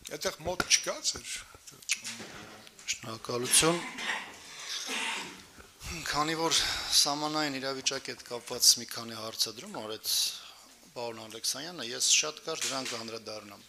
Այդտեղ մոտ չկա ծեր։ Շնորհակալություն։ Քանի որ սահմանային իրավիճակի հետ կապված մի քանի հարցադրում արեց պարոն Ալեքսանյանը, ես շատ կարճ դրան կանդրադառնամ։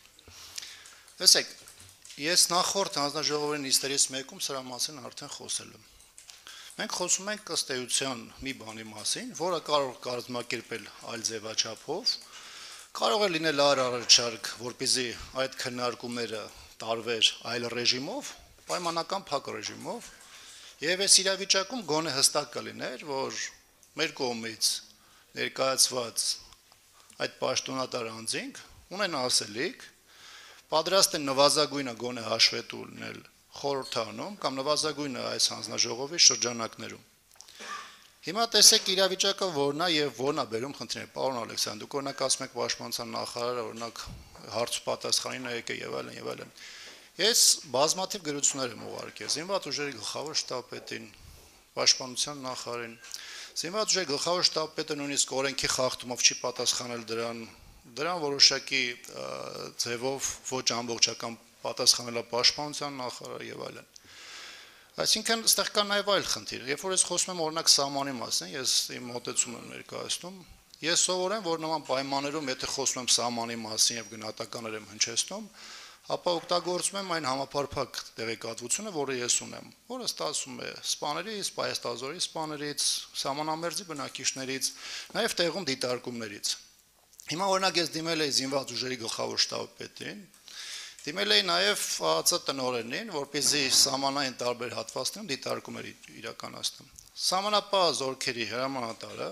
Տեսեք, ես նախորդ հանձնաժողովի նիստերից մեկում սրա մասին արդեն խոսել եմ։ Մենք խոսում ենք ըստ էության մի բանի մասին, որը կարող կազմակերպել այլ ձևաչափով, կարող է լինել առաջարկ, որպեսզի այդ քննարկումները տարվեր այլ ռեժիմով, պայմանական փակ ռեժիմով, եւ այս իրավիճակում գոնե հստակ կլիներ, որ մեր կողմից ներկայացված այդ պաշտոնատար անձինք ունեն ասելիք, պատրաստ են նվազագույնը գոնե հաշվետու լինել խորհրդանում կամ նվազագույնը այս հանձնաժողովի շրջանակներում։ Հիմա տեսեք իրավիճակը որն է եւ որն է բերում խնդիրներ։ Պարոն Ալեքսանդր, դուք օրինակ ասում եք պաշտպանության նախարարը օրինակ հարց պատասխանին եկե եւ այլն։ Ես բազմաթիվ գրություններ եմ ուղարկել զինված ուժերի գլխավոր շտաբետին, պաշտպանության նախարարին, զինված ուժերի գլխավոր շտաբետը նույնիսկ օրենքի խախտումով չի պատասխանել դրան որոշակի ձևով ոչ ամբողջական պատասխանել պաշտպանության նախարարը եւ այլն։ Այսինքն այստեղ կա նաեւ այլ խնդիր։ Երբ որ ես խոսում եմ օրինակ սահմանի մասին, ես իմ մոտեցումը ներկայացնում, ես սովորեմ, որ նման պայմաններում, եթե խոսում եմ սահմանի մասին եւ գնահատականներ եմ հնչեցնում, ապա օգտագործում եմ այն համապարփակ տեղեկատվությունը, որը ես ունեմ, որը ստացվում է սպաներից, պայաստազորի սպաներից, սահմանամերձի բնակիչներից, նաեւ տեղում դիտարկումներից։ Հիմա օրինակ ես դիմել էի զինված ուժերի գլխավոր շտաբպետին, դիմել էի նաեւ ԱԱԾ տնօրենին, որպեսզի սահմանային տարբեր հատվածներում դիտարկումներ իրականացնեն։ Սահմանապահ զորքերի հրամանատարը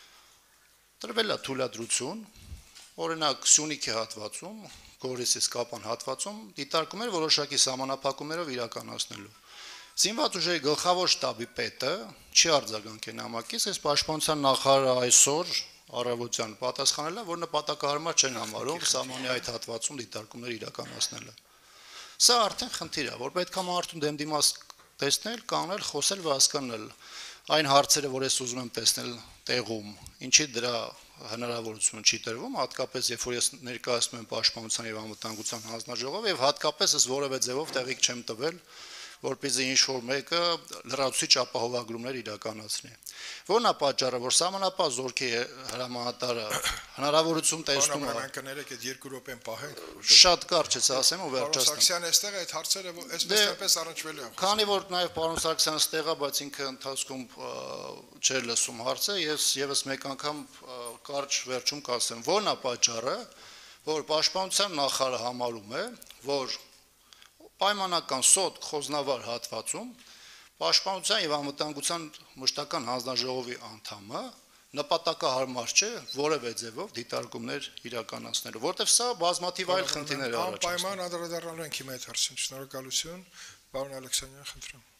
տրվել է թույլատրություն, օրինակ Սյունիքի հատվածում, Գորիսի Սկապան հատվածում դիտարկումներ որոշակի սահմանափակումներով իրականացնելու։ Զինված ուժերի գլխավոր շտաբի պետը չի արձագանքել նամակից, այս պաշտպանության նախարարը այսօր առավոտյան պատասխանել է, որ նպատակահարմար չեն համարում սահմանի այդ հատվածում դիտարկումներ իրականացնելը։ Սա արդեն խնդիր է, որ պետք է մարդուն դեմ դիմաց տեսնել, կանել, խոսել ու հասկանալ այն հարցերը, որ ես ուզում եմ տեսնել տեղում, ինչի դրա հնարավորություն չի տրվում, հատկապես երբ որ ես ներկայացնում եմ պաշտպանության եւ անվտանգության հանձնաժողով եւ հատկապես ես որևէ ձևով տեղիք չեմ տվել, որպեսզի ինչ-որ մեկը լրացուցիչ ապահովագրումներ իրականացնի։ Որն է պատճառը, որ սահմանապահ զորքի հրամանատարը հնարավորություն տեսնում է։ Մենք կներեք այդ 2 րոպեն պահենք։ Շատ կարճ է ասեմ ու վերջացնեմ։ Սարգսյանը այստեղ այդ հարցերը այսպես այնպես առնչվելու են։ Քանի որ նաեւ պարոն Սարգսյանը ստեղ է, բայց ինքը ընթացքում չէր լսում հարցը, ես եւս մեկ անգամ կարճ վերջում կասեմ, որն է պատճառը, որ պաշտպանության նախարարը համարում է, որ պայմանական սոտ խոզնավար հատվածում պաշտպանության եւ անվտանգության մշտական հանձնաժողովի անդամը նպատակահարմար չէ որևէ ձևով դիտարկումներ իրականացնելու, որտեղ սա բազմաթիվ այլ խնդիրներ առաջացնում։ Անպայման անդրադառնալու ենք հիմա այդ հարցին։ Շնորհակալություն, պարոն Ալեքսանյան, խնդրեմ։